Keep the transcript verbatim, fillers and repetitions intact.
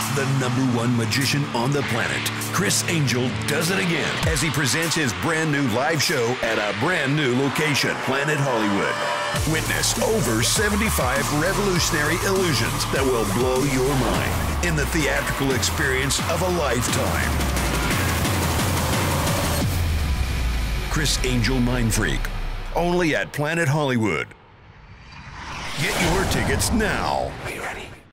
The number one magician on the planet, Criss Angel, does it again as he presents his brand new live show at a brand new location, Planet Hollywood. Witness over seventy-five revolutionary illusions that will blow your mind in the theatrical experience of a lifetime. Criss Angel MINDFREAK, only at Planet Hollywood. Get your tickets now. Are you ready?